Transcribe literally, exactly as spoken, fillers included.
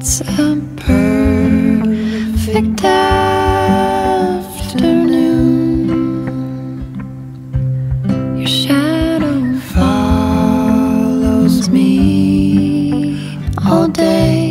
It's a perfect afternoon. Your shadow follows me all day.